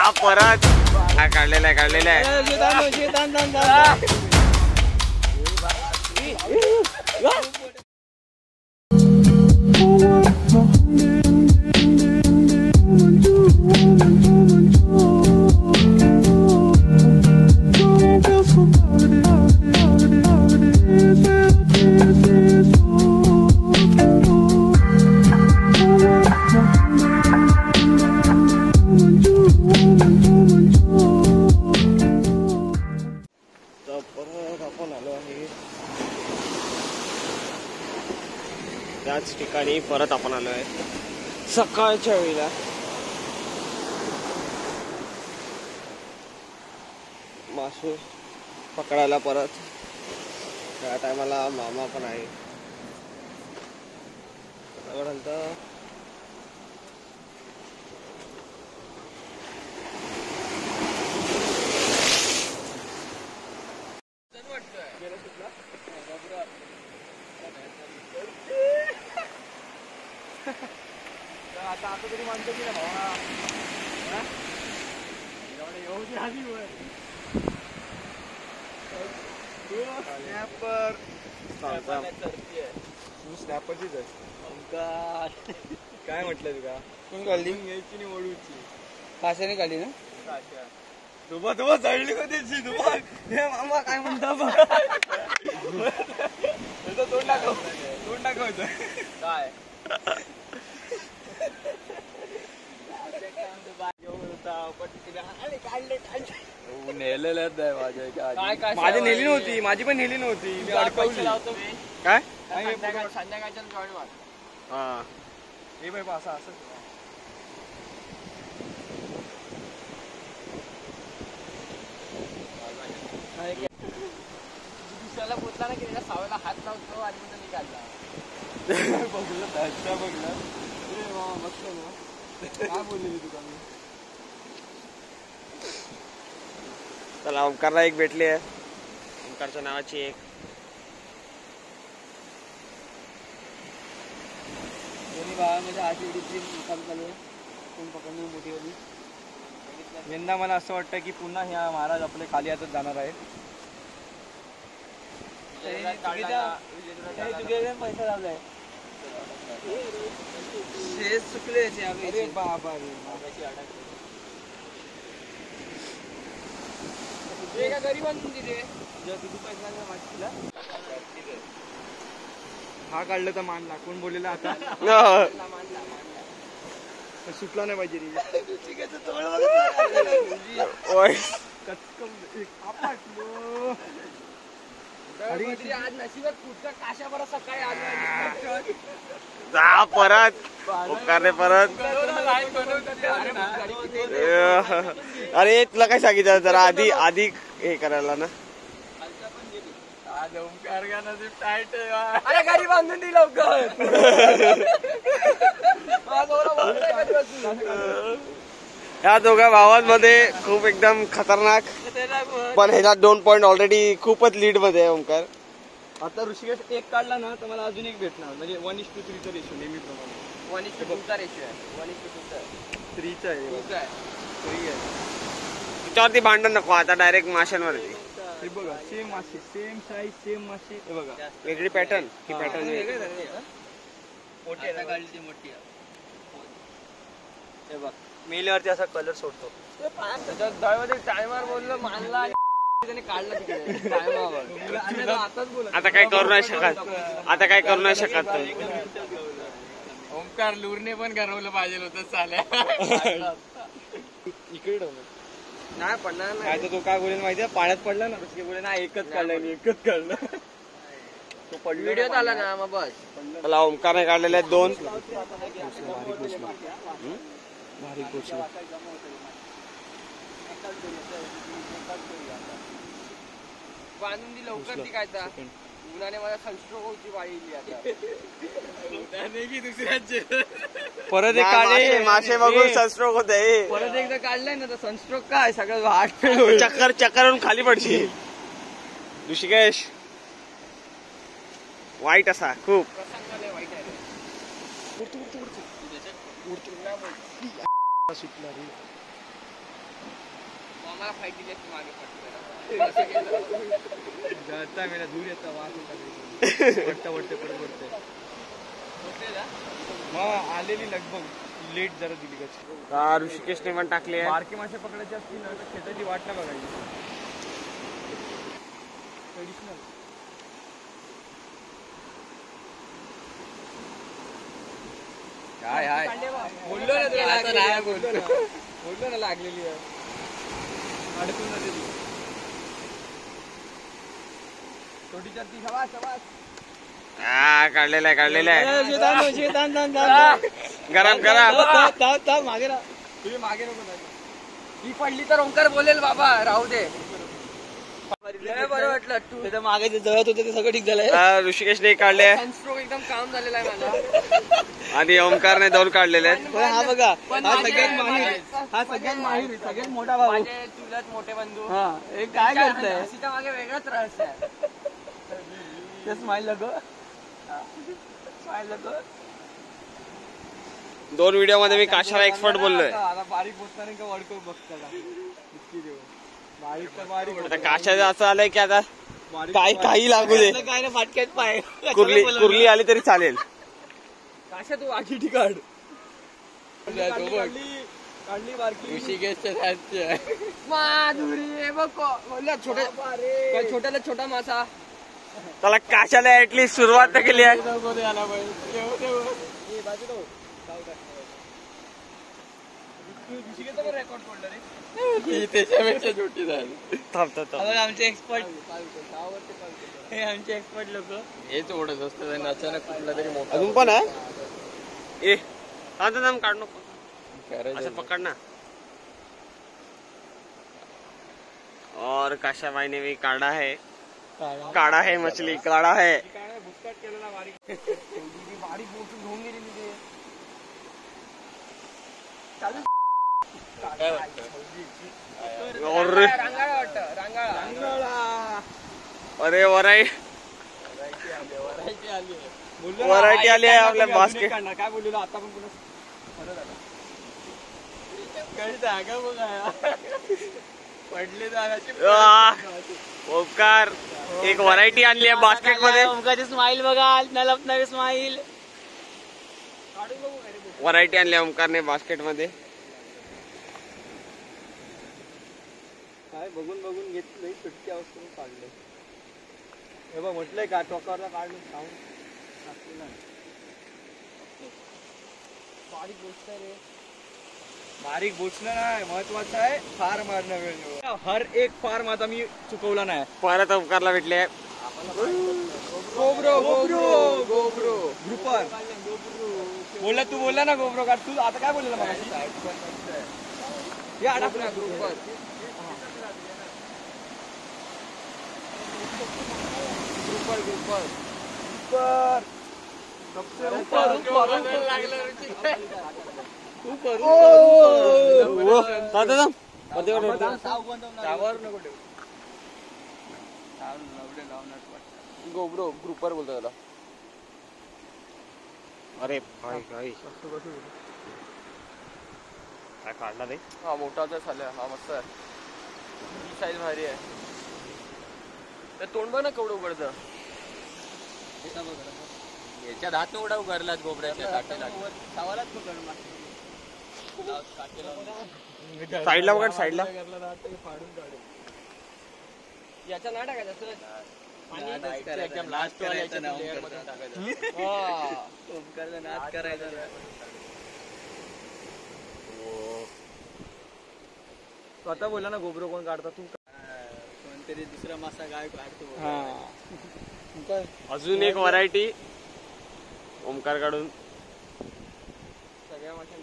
परत काढलेला आहे त्याच ठिकाणी परत आपण आलो आहे सकाळच्या वेळेला. मासे पकडायला परत त्या टायमाला मामा पण आहे. आता तरी मानतो की ना भावा स्नॅपरचीच आहे. काय म्हटलं तुका कोण काढली यायची नाही ओढूची काशाने काढली ना तुबा चढली कधी तुबा हे मामा काय म्हणता तोंड टाकवत काय माझी नेली नव्हती माझी पण नेली नव्हती मी अडकवली काय संध्याकाळच्या जॉईन मार. हा हे बाई असं असं दुसऱ्याला पोचला ना की त्याच्या सावळ्याला हात लावतो आणि मग निघाला बघलं मस्त ना काय बोललेली तुका मी. चला ओंकारला एक भेटली आहे ओंकारच्या नावाची एक दोन्ही भावामध्ये आशिडीची काम चालू आहे. कोण पकडली मोठी वाली यंदा मला असं वाटतं की पुन्हा ह्या महाराज आपले खाली हातात जाणार आहेत. पैसा लावलाय चुकले बाबा गरीबांतून दिले किती पैसा मागला हा काढलं तर मानला कोण बोललेला आता सुटला नाही पाहिजे आज नशिबात पुढचा काशा बरं सकाळी आला जा परत परत अरे तुला काय सांगितलं जरा आधी हे करायला ना अरे गाडी बांधून दिली लवकर ह्या दोघा भावांमध्ये खूप एकदम खतरनाक पण ह्याच्यात 2 पॉइंट ऑलरेडी खूपच लीड मध्ये आहे ओंकार. आता ऋषिकेश एक काढला ना तर मला अजून एक भेटणार म्हणजे 1:3 चा रेशो नेहमीप्रमाणे 1:2 चा रेशो आहे 1:2 चा 3 चा आहे 3 आहे त्याच्यावरती भांडण नको आता डायरेक्ट माशांवरती. हे बघा सेम मासे सेम साईज सेम मासे हे बघा वेगळी पॅटर्न ही पॅटर्न मोठी काढली मोठी हे बघ मेल्यावरती असा कलर सोडतो त्याच्यात दळमध्ये टायमर बोललो मानला आता काय करू नाही शकत ओंकार लूरने पण गरवलं पाहिजे होतं चाल्या इकडे नाही पडणार नाही तर तो काय बोलेल माहितीये पाण्यात पडला ना ऋषिकेश बोले ना एकच काढलं तो पडला व्हिडिओत आला ना मग बस मला ओंकारने काढलेले आहेत 2 भारी गोष्ट बांधून दी लवकर ती काय उन्हाने मला सनस्ट्रोक होती वाढली आता दुसऱ्याचे परत एक काढले मासे बघून सनस्ट्रोक होते परत एकदा काढलाय ना तर सनस्ट्रोक काय सगळं हार्ट चक्करून खाली पडशील. ऋषिकेश वाईट असा खूप आम्हाला फाईट दिली असती मागे जळता मेला दूर येतं वास वटतं परत वटतं मग आलेली लगभग लेट जरा दिली कशी ऋषिकेशने पण टाकली आहे. बारकी मासे पकडायची असतील ना तर खेताची वाट नाही बघायची. ट्रेडिशनल काय हाय बोललो ना तुला बोललो ना लागलेली आहे अडकून जाते ती छोटी चरती शबास शबास काढलेला आहे गरम मागे राहा तुम्ही मागे नको ती पडली तर ओंकार बोलेल बाबा राहू दे. बरं वाटलं तू मागे जे जळत होते ते सगळं ठीक झालंय. ऋषिकेशने काढले सनस्ट्रोक एकदम काम झालेला आहे माझा आणि ओंकारने दोन काढलेले आहेत. हा बघा हा सगळ्यात माहिर सगळ्यात मोठा भाऊ तुझ्यात मोठे बंधू काय करतोय हसीच्या मागे वेगळाच रहस्य आहे. स्माइल लगो दोन व्हिडिओ मध्ये मी काशाला एक्सपर्ट बोललोय. बारीक बोलताना का वडकं बघताना आता काशाचं असं आलंय की आता काही लागू दे काय ना फाटक्यात पाय कुर्ली आली तरी चालेल. काशा तू आखी ठिकाण काढली बारकी ऋषिकेशच्या माधुरी बघ छोट्याला छोटा मासा त्याला काशाला ऍटलीस्ट सुरुवात तर केली आहे. रेकॉर्ड पडलं रे त्याच्यापेक्षा छोटी झाली. आमचे एक्सपर्ट हे आमचे एक्सपर्ट लोक हेच ओढत असतात आणि अचानक कुठला तरी मोठा अजून पण आहे ए काढ नको असं पकड ना. और काशा भाई ने भी काढ़ा है मछली काढ़ा है. भुसकाट केलेला बारीक बोटून घेऊन गेलेली ते चालू रांगाळा वाटतं रांगाळा. अरे व्हरायटी आली आहे आपल्या बास्केट. काय बोललेलो आता पण पुन्हा जागा बघा पडले जागाची ओंकार एक व्हरायटी आणली आहे बास्केट मध्ये. ओंकारची स्माइल बघा नवी स्माइल व्हरायटी आणली ओंकारने बास्केट मध्ये. काय बघून घेतलं सुटकी अवस्थेतून काढले. हे बघ म्हटलंय का टोकावरला काढून खाऊन बारीक गोष्ट रे. बारीक बोचणं नाही महत्वाचं आहे. फार मारणं वेळ हर एक फार माझा मी चुकवला नाही. परत ओंकारला भेटले गोब्रो ग्रुपर बोलला तू बोलला ना गोब्रो काढ तू आता काय बोलला मला ग्रुपर गोब्रो ग्रुपर बोलतो त्याला. अरे काय काढला रे. हा मोठाच झाला हा मस्त आहे. साईज भारी आहे. तर तोंड बघ ना केवढं उघडतं. याच्या दात एवढा उघडलात गोबऱ्याच्या साईडला बघा साईडला याचा ना टाकायचा एकदम लास्ट नाद करायचा. स्वतः बोला ना गोब्रो कोण काढता तू कोणतरी दुसरा मासा काय काढतो. अजून एक व्हरायटी ओंकार काढून सगळ्या माशांचा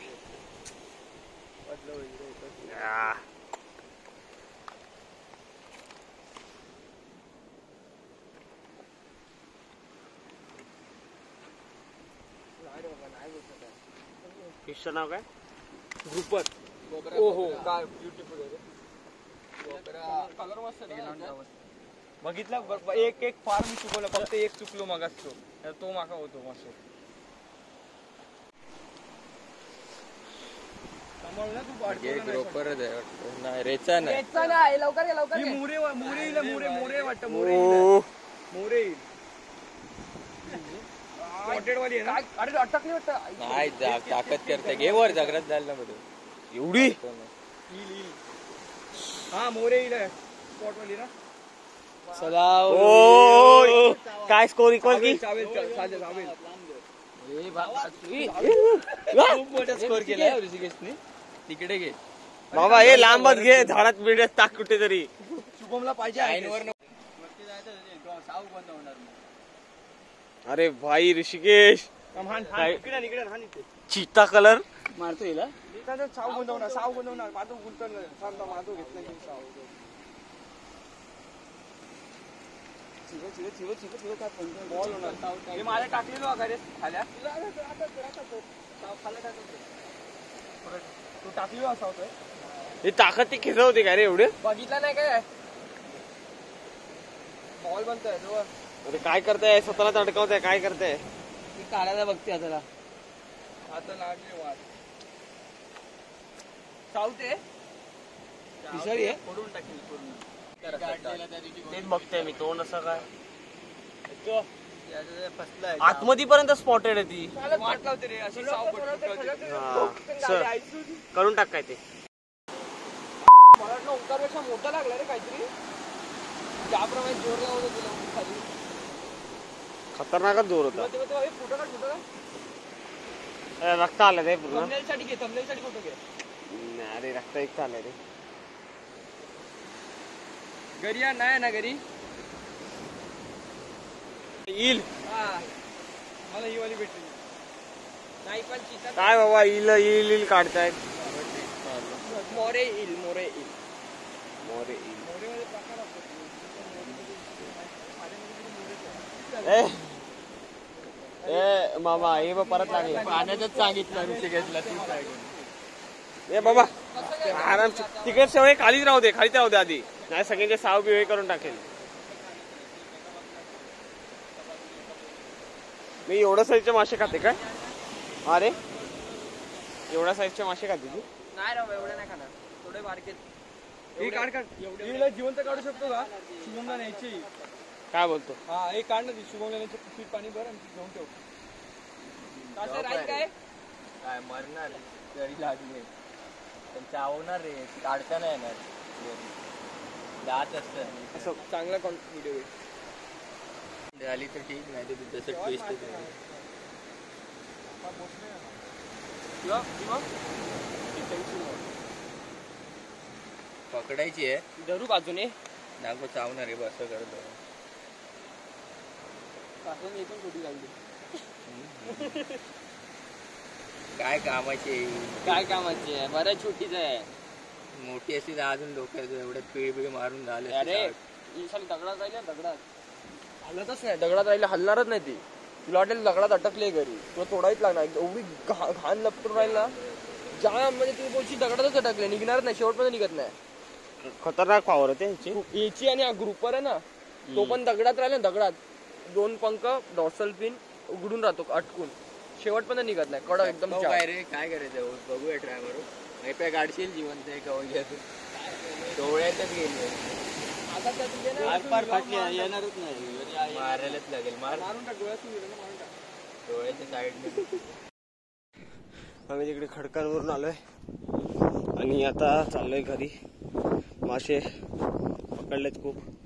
फिशचं नाव काय ग्रुपर. ओहो काय ब्युटिफुल आहे. कलर मस्त बघितला एक फार मी चुकवलं फक्त एक चुकलो मग तो माका होतो मासो. ग्रोपरच आहे वाटतं. नाही रेचा नाही. रेचा नाही, लवकर घे लवकर घे. मोरे मोरे वाटतं. मोरे ओ, मोरे स्पॉटेड वाली आहे ना. अरे अटकली वाटतं. नाही ताकद करते. घे वर जागरात जायला ना मध्ये. एवढी हा मोरे येईल स्पॉट वाली ना. चला ओ, काय स्कोर इक्वल की खूप मोठा स्कोर केला ऋषिकेशने. तिकडे घे बाबा, हे लांबच घे, झाडात बिड्यात टाक कुठेतरी. शुभमला पाहिजे. अरे भाई ऋषिकेश, चिता कलर मारतो हिला. साव गुंतवणार माझं माझं घेतलं बॉल होणार. माझ्या टाकलेलो अगारे खाल्या तू टाकलेलो असा होतोय. ही ताकद ती खेचवते का रे एवढे? बघितला नाही काय बॉल बनतोय जो. अरे काय करताय, स्वतःलाच अडकवताय, काय करताय? ती काढायला बघते आता. आता लागले वाट चावते. पिसाळी आहे. फोडून टाकेल पूर्ण. तेच बघतोय मी, तोंड असं काय फसलाय आतमध्ये पर्यंत स्पॉटेड आहे ती. वाट लावते रे अशी साव हा, चल, करून टाक काय ते. मला वाटलं ओंकारपेक्षा मोठा लागला रे काहीतरी. त्याप्रमाणे जोर लावत होती खाली. खतरनाकच जोर होता. फोटो काढ. रक्त आलं ते पूर्ण. थंबनेलसाठी घे, थंबनेलसाठी फोटो घे. नाही, अरे रक्त एक आलंय रे. घरी या नाही ना घरी. येईल मला ही वाली भेटली नाही पण चिता काय बाबा, येईल येईल येईल काढतायत. मोरे येईल मोरे येईल. मोरे येईल. मोरेमध्ये प्रकार असतो. ए मामा, हे बघ परत लागले. पाण्यातच सांगितलं ऋषिकेशला. ए बाबा, आराम तिकीट सेवा खालीच राहू दे, खालीच राहू दे आधी. नाही सगळ्यांचे साव बिवे करून टाकेल मी. एवढ्या साईजचे मासे खाते काय? अरे एवढ्या साईजचे मासे खाते तू? नाही राव, एवढे नाही खाणार. थोडे बारकेत. हे काढ हिला जिवंत काढू शकतो का? शुभमला न्यायची. काय बोलतो? हा एक काढ ना ती शुभमला न्यायची. पीठ पाणी भर आणि घेऊन ठेव. कसं राहील काय? काय मरणार तरी लागले पण चावणार रे. काढता नाही येणार. दात असतं असं चांगला व्हिडिओ झाली तर ठीक. नाही तर तसं ट्विस्ट पकडायची आहे. धरू बाजूने. नागो चावणार आहे. बस करतो. काय कामाची काय कामाची आहे? बरं छोटीच आहे. मोठी असती तर अजून डोक्यात एवढ्यात पिळी मारून झाले. अरे ही साली दगडात राहिली ना, दगडात हलतच नाही. दगडात राहिली हलणारच नाही ती. तुला वाटेल दगडात अटकले घरी, तुला तोडायच लागणार. एवढी घाण लपटून राहिला जाम. म्हणजे तुम्ही बोलची दगडातच अटकले, निघणारच नाही. शेवटपर्यंत निघत नाही. खतरनाक पावर होते ह्याची. याची आणि ग्रुपर आहे ना, तो पण दगडात राहिला ना. दगडात 2 पंख डॉर्सल पिन उघडून राहतो अटकून. शेवटपर्यंत निघत नाही. कडक एकदम. काय रे काय करायचं बघूया ट्राय मारू. नाही काढशील जिवंत आहे का डोळ्यातच गेली. येणारच नाही. मारायलाच लागेल. मारून टाक डोळ्याच्या साईडने. आम्ही तिकडे खडकांवरून आलोय आणि आता चाललोय घरी. मासे पकडलेत खूप.